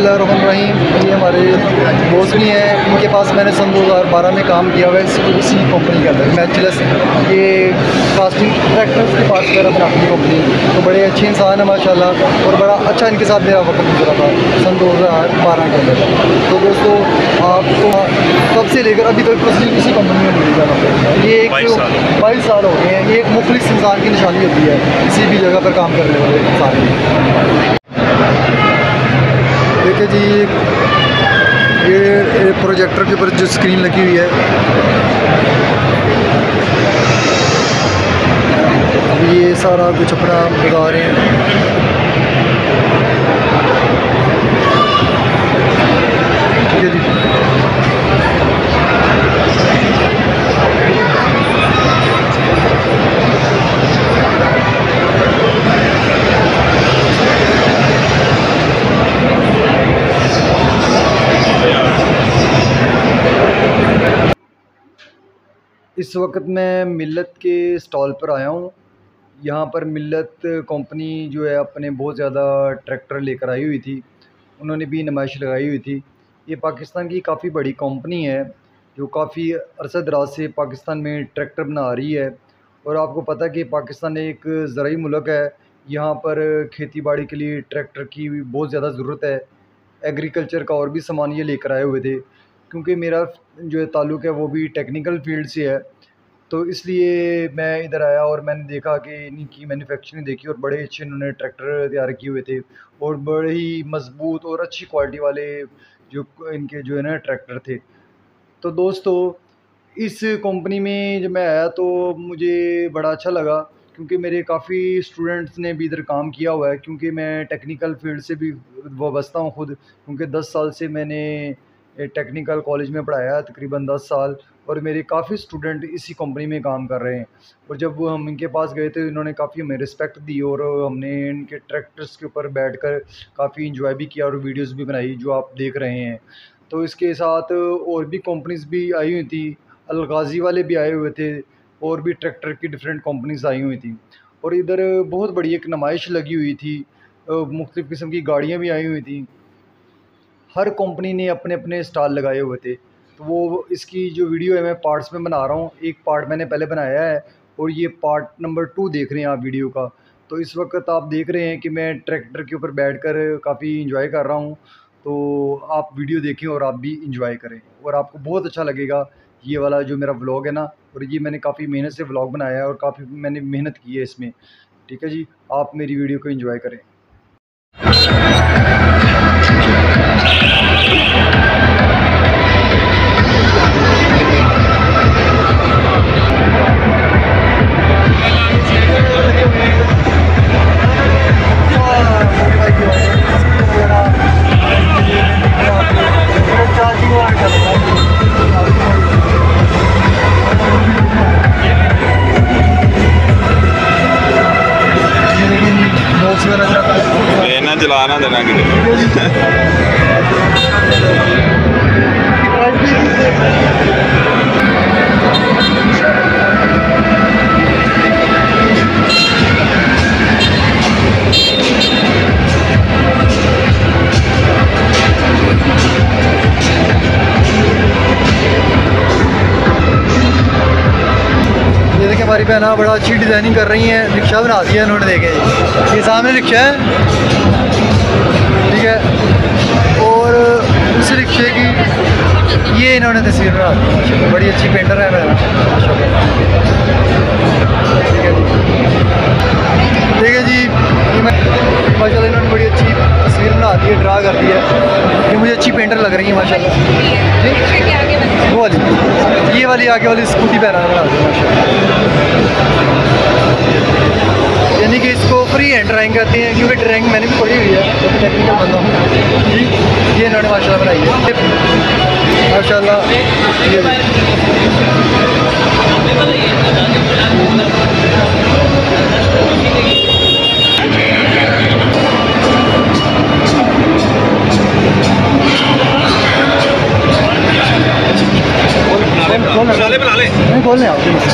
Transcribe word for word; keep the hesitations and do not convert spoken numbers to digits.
बिस्मिल्लाहिर्रहमानिर्रहीम। ये हमारे दोस्त भी हैं, इनके पास मैंने सन दो हज़ार बारह में काम किया हुआ है इसी कंपनी के अंदर। मैचलेस ये कास्टिंग ट्रैक्टर्स के पार्ट्स वगैरह बनाती है कंपनी। तो बड़े अच्छे इंसान है माशाल्लाह, और बड़ा अच्छा इनके साथ मेरा वक्त गुजरा था सन दो हज़ार बारह के अंदर। तो दोस्तों आपको तब से लेकर अभी तक तो इसी कंपनी में मिल जाना। ये एक बाईस साल हो गए हैं। ये एक मुखलिस इंसान की निशानी होती है किसी भी जगह पर काम करने वाले इंसान की। देखिए जी, ये प्रोजेक्टर के ऊपर जो स्क्रीन लगी हुई है, अब ये सारा कुछ अपना बता रहे हैं। ठीक है जी, इस वक्त मैं मिल्लत के स्टॉल पर आया हूँ। यहाँ पर मिल्लत कंपनी जो है अपने बहुत ज़्यादा ट्रैक्टर लेकर आई हुई थी, उन्होंने भी नुमाइश लगाई हुई थी। ये पाकिस्तान की काफ़ी बड़ी कंपनी है जो काफ़ी अरसा दराज से पाकिस्तान में ट्रैक्टर बना रही है। और आपको पता है कि पाकिस्तान एक ज़राई मुल्क है, यहाँ पर खेती बाड़ी के लिए ट्रैक्टर की बहुत ज़्यादा ज़रूरत है। एग्रीकल्चर का और भी सामान ये लेकर आए हुए थे, क्योंकि मेरा जो है ताल्लुक़ है वो भी टेक्निकल फील्ड से है, तो इसलिए मैं इधर आया और मैंने देखा कि इनकी मैन्युफैक्चरिंग देखी और बड़े अच्छे इन्होंने ट्रैक्टर तैयार किए हुए थे और बड़े ही मज़बूत और अच्छी क्वालिटी वाले जो इनके जो है ना ट्रैक्टर थे। तो दोस्तों, इस कंपनी में जब मैं आया तो मुझे बड़ा अच्छा लगा, क्योंकि मेरे काफ़ी स्टूडेंट्स ने भी इधर काम किया हुआ है। क्योंकि मैं टेक्निकल फील्ड से भी वाबस्ता हूँ खुद, क्योंकि दस साल से मैंने टेक्निकल कॉलेज में पढ़ाया, तकरीबन दस साल, और मेरे काफ़ी स्टूडेंट इसी कंपनी में काम कर रहे हैं। और जब वो हम इनके पास गए थे, इन्होंने काफ़ी हमें रिस्पेक्ट दी और हमने इनके ट्रैक्टर्स के ऊपर बैठकर काफ़ी इंजॉय भी किया और वीडियोस भी बनाई जो आप देख रहे हैं। तो इसके साथ और भी कंपनीज भी आई हुई थी, अलगाज़ी वाले भी आए हुए थे, और भी ट्रैक्टर की डिफरेंट कंपनीज आई हुई थी। और इधर बहुत बड़ी एक नुमाइश लगी हुई थी, मुख्तलिफ़ किस्म की गाड़ियाँ भी आई हुई थी। हर कंपनी ने अपने अपने स्टॉल लगाए हुए थे। तो वो इसकी जो वीडियो है मैं पार्ट्स में बना रहा हूँ। एक पार्ट मैंने पहले बनाया है और ये पार्ट नंबर टू देख रहे हैं आप वीडियो का। तो इस वक्त आप देख रहे हैं कि मैं ट्रैक्टर के ऊपर बैठकर काफ़ी इंजॉय कर रहा हूँ। तो आप वीडियो देखें और आप भी इंजॉय करें, और आपको बहुत अच्छा लगेगा ये वाला जो मेरा व्लॉग है ना। और ये मैंने काफ़ी मेहनत से व्लॉग बनाया है और काफ़ी मैंने मेहनत की है इसमें। ठीक है जी, आप मेरी वीडियो को इंजॉय करें। लेना चलाना देना कि हमारी बहना बड़ा अच्छी डिज़ाइनिंग कर रही हैं। रिक्शा बना दिया इन्होंने, देखे ये सामने रिक्शा है, ठीक है। और उस रिक्शे की ये इन्होंने तस्वीर बना दी। बड़ी अच्छी पेंटर है बहना, ठीक है जी। ठीक है जी, माशाल्लाह इन्होंने बड़ी अच्छी तस्वीर बना दी है, ड्रा कर दी है। ये मुझे अच्छी पेंटर लग रही है माशाल्लाह जी। वो वाली, ये वाली आगे वाली स्कूटी बहना बना दी माशाल्लाह। यानी कि इसको फ्री हैंड ड्राइंग कहते हैं, क्योंकि ड्राइंग मैंने भी पढ़ी हुई है, तो टेक्निकल बंदा हूँ जी। ये इन्होंने माशाल्लाह बनाई है माशाल्लाह। ये खोलने आप